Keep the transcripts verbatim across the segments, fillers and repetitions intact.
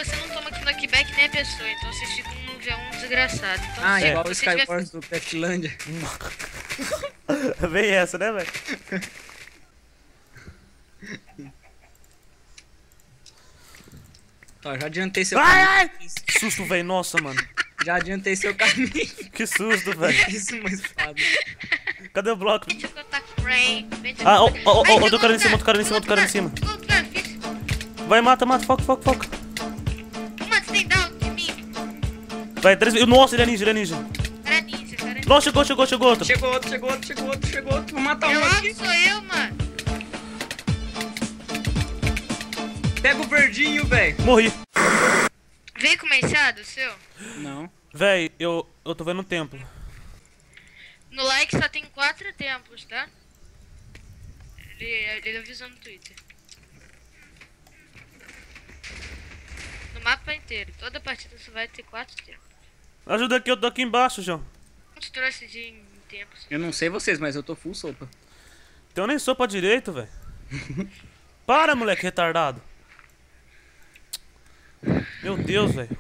você não toma knockback nem a pessoa, então vocês ficam num V um desgraçado. Então, Ah, se igual o você tiver- Skywars do Petlândia. Vem essa, né, velho? Tá, já adiantei seu Ai, caminho. ai! Que susto, velho. Nossa, mano. Já adiantei seu caminho. Que susto, velho. Isso, uma espada. Cadê o bloco? Vem te atacar, Ray. Vem te Ah, ó, atacar. ó, ó, Ai, outro chegou cara em o cima, outro cara em cima, outro cara em cima. Chegou o cara, fixe. Vai, mata, mata. Foca, foca, foca. Mano, você tem down de mim. Vai, três... Nossa, ele é ninja, ele é ninja. Cara ninja, cara ninja. Nossa, chegou, chegou, chegou outro. Chegou outro, chegou outro, chegou outro, chegou outro. Vou matar um Eu aqui. amo, sou eu, mano. Pega o verdinho, velho. Morri. Veio com o machado, o seu? Não. Véi, eu, eu tô vendo um templo. No like só tem quatro tempos, tá? Ele, ele avisou no Twitter. No mapa inteiro, toda partida só vai ter quatro tempos. Ajuda aqui, eu tô aqui embaixo, João. Quantos trouxe de em tempos? Eu não sei vocês, mas eu tô full sopa. Então nem sopa direito, velho. Para, moleque retardado. Meu Deus, velho.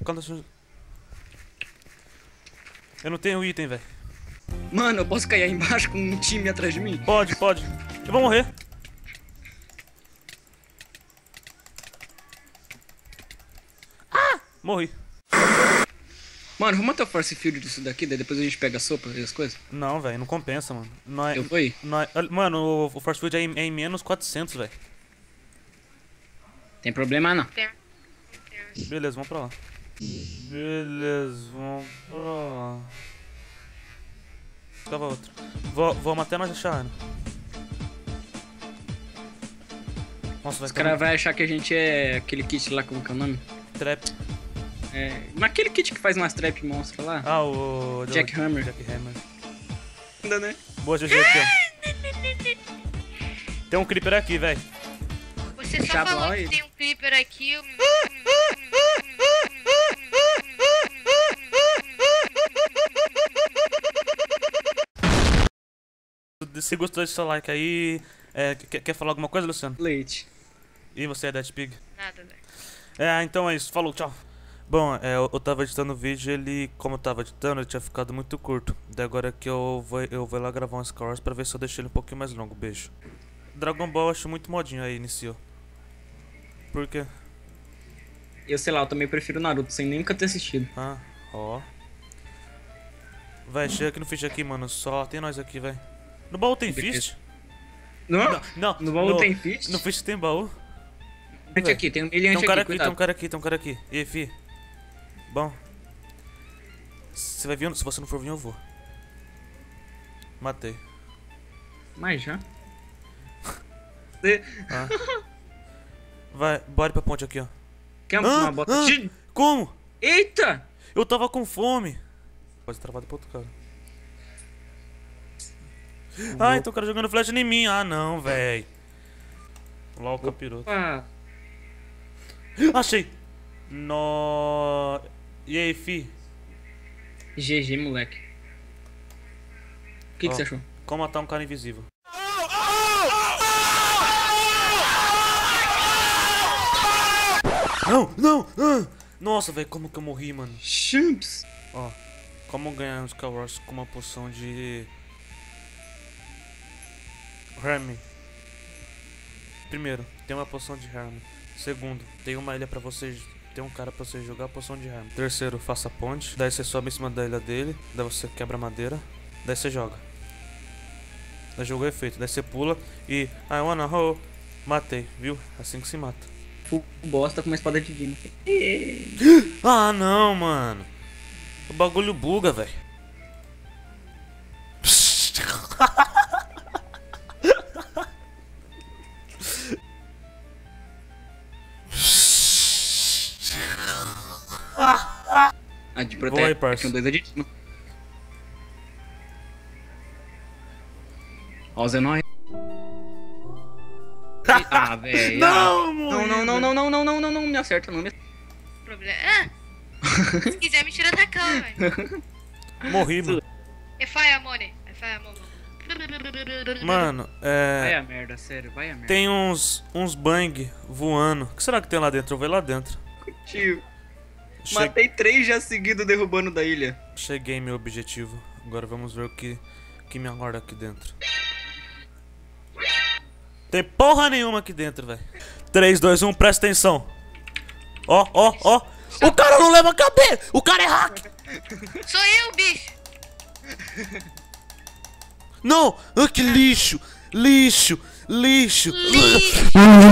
Eu não tenho item, velho. Mano, eu posso cair aí embaixo com um time atrás de mim? Pode, pode. Eu vou morrer. Ah! Morri. Mano, vamos até o Force Field disso daqui, daí depois a gente pega a sopa e as coisas. Não, velho, não compensa, mano. Não é, Eu vou ir. não é- mano, o, o Force Field é em, é em menos quatrocentos, velho. Tem problema não. Tem. Tem. Beleza, vamos pra lá. Beleza, vamos pra lá. Tava outro. Vou, vamos até nós achar, né? Nossa, vai Os caras vão achar que a gente é aquele kit lá, como que é o nome? trap. É. Naquele kit que faz umas trap monstro lá. Ah, o... Jack Hammer. Jack Hammer. Ainda, né? Boa, G G aqui, ó. Tem um creeper aqui, velho. Você só Chablau falou ele. que tem um creeper aqui. eu- Se gostou, deixa seu like aí. É, quer, quer falar alguma coisa, Luciano? Leite. E você é Dead Pig? Nada, velho. É, então é isso. Falou, tchau. Bom, é, eu, eu tava editando o vídeo, ele, como eu tava editando, ele tinha ficado muito curto. Daí agora que eu vou, eu vou lá gravar um Skywars pra ver se eu deixo ele um pouquinho mais longo. Beijo. Dragon Ball eu acho muito modinho aí, iniciou. Por quê? Eu sei lá, eu também prefiro Naruto, sem nunca ter assistido. Ah, ó. Vai, chega aqui no Fish aqui, mano. Só tem nós aqui, velho. No baú tem Fish? Não? Não, No baú tem Fish? No Fish tem baú. Gente aqui, tem um Tem milhante um cara aqui, aqui, tem um cuidado. cara aqui, tem um cara aqui. E aí, fi? Bom. Você vai vir? Se você não for vir, eu vou. Matei. Mas já? Ah. Vai, bora pra ponte aqui, ó. Quer uma, Ah, uma bota? ah. de- Como? Eita! Eu tava com fome. Pode travar pro outro cara. Ah, então o cara jogando flash em mim. Ah, não, véi. Lá o capiroto. Ah, Achei. No... E aí, fi? G G, moleque. O que, que Ó. você achou? Como matar um cara invisível? Não, não! Ah! Nossa, velho, como que eu morri, mano? Champs! Ó, como ganhar um Skywars com uma poção de... Hermie. Primeiro, tem uma poção de Hermie. Segundo, tem uma ilha pra vocês... Tem um cara pra você jogar a poção de Hermie. Terceiro, faça a ponte. Daí você sobe em cima da ilha dele. Daí você quebra a madeira. Daí você joga. Daí jogou efeito. Daí você pula e... I wanna roll. Matei, viu? Assim que se mata. Full bosta com uma espada divina. Ah, não, mano. O bagulho buga, velho. Ah, de Boa aí, proteger. parça. Aqui um dois aditivo. Ó, o Zenói. Ah, velho. Não, Não, não, não, não, não, não, não, não, não, me acerta, não me Problema. Ah! Se quiser me tira da cama, velho. Morri, mano. É fire money. É fire money. Mano, Vai é... a merda, sério, vai a merda. Tem uns, uns bang voando. O que será que tem lá dentro? Eu vou ir lá dentro. Tio. Che- Matei três já seguido derrubando da ilha. Cheguei meu objetivo. Agora vamos ver o que, que me aguarda aqui dentro. Tem porra nenhuma aqui dentro, velho. três, dois, um, presta atenção. Ó, ó, ó. O cara não leva cabelo. O cara é hack. Sou eu, bicho. Não. Ah, que lixo. Lixo. Lixo. Lixo.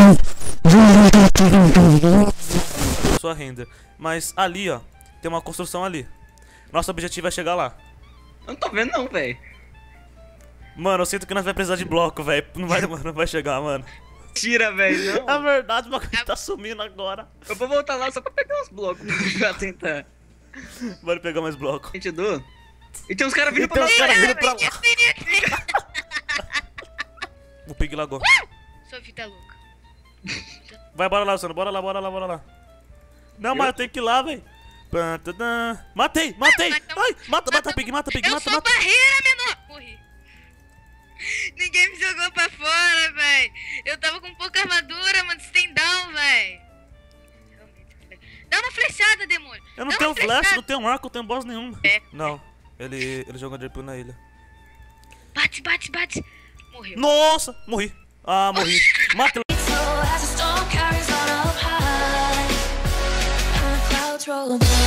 Sua render. Mas ali, ó. Tem uma construção ali. Nosso objetivo é chegar lá. Eu não tô vendo não, velho. Mano, eu sinto que nós vai precisar de bloco, velho. Não vai, não vai chegar, mano. Tira, velho, É não. verdade, o bagulho tá sumindo agora. Eu vou voltar lá só pra pegar uns blocos pra tentar. Bora pegar mais bloco. Gente, Edu. E tem uns caras vindo E pra tem uns nós. caras vindo pra lá. O pig lagou. Sou vida louca. Vai, bora lá, Luciano. Bora lá, bora lá, bora lá. Não, mas eu tenho que ir lá, velho. Matei, matei. Mata- Ai, mata, mata, pig, mata, pig, Eu mata, sou mata. barreira, menor. Morri. Ninguém me jogou pra fora, véi. Eu tava com pouca armadura, mano. Stand down, véi. Dá uma flechada, demônio. Eu não Dá tenho uma flash, flechada. não tenho arco, não tenho boss nenhum. É. Não, ele, ele jogou Drip na ilha. Bate, bate, bate. Morreu. Nossa, morri. Ah, morri. Mata ele. So as the storm carries on up high, and the clouds roll by.